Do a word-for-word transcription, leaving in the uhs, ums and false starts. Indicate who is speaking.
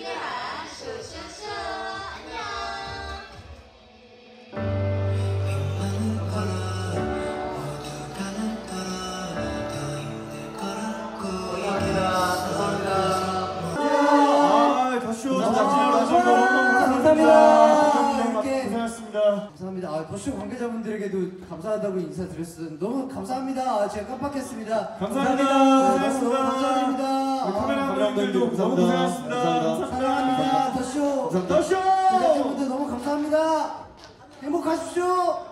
Speaker 1: 함께한 쇼쇼쇼 안녕.
Speaker 2: 감사합니다. 아, 더쇼 관계자분들에게도 감사하다고 인사드렸어요. 너무 감사합니다. 아, 제가 깜빡했습니다.
Speaker 3: 감사합니다.
Speaker 2: 감사합니다. 감사합니다.
Speaker 3: 카메라 감독님들도 너무 고생하셨습니다. 감사합니다.
Speaker 2: 사랑합니다. 더쇼.
Speaker 3: 더쇼.
Speaker 2: 제작진분들 너무 감사합니다. 행복하십시오.